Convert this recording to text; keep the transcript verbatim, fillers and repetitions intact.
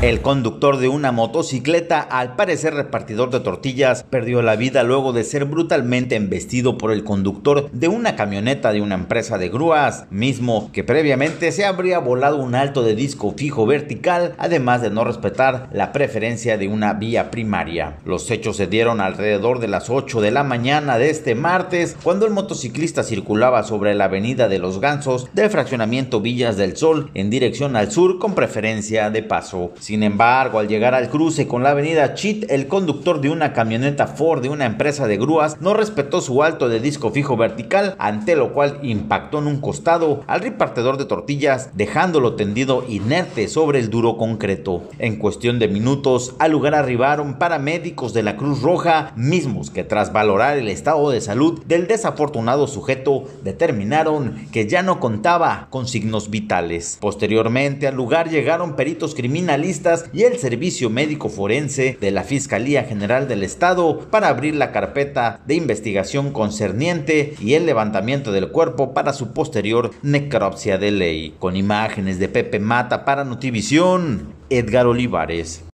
El conductor de una motocicleta, al parecer repartidor de tortillas, perdió la vida luego de ser brutalmente embestido por el conductor de una camioneta de una empresa de grúas, mismo que previamente se habría volado un alto de disco fijo vertical, además de no respetar la preferencia de una vía primaria. Los hechos se dieron alrededor de las ocho de la mañana de este martes, cuando el motociclista circulaba sobre la avenida de Los Gansos del fraccionamiento Villas del Sol en dirección al sur con preferencia de paso. Sin embargo, al llegar al cruce con la avenida Chit, el conductor de una camioneta Ford de una empresa de grúas no respetó su alto de disco fijo vertical, ante lo cual impactó en un costado al repartidor de tortillas, dejándolo tendido inerte sobre el duro concreto. En cuestión de minutos, al lugar arribaron paramédicos de la Cruz Roja, mismos que tras valorar el estado de salud del desafortunado sujeto, determinaron que ya no contaba con signos vitales. Posteriormente, al lugar llegaron peritos criminalistas y el servicio médico forense de la Fiscalía General del Estado para abrir la carpeta de investigación concerniente y el levantamiento del cuerpo para su posterior necropsia de ley. Con imágenes de Pepe Mata para Notivisión, Edgar Olivares.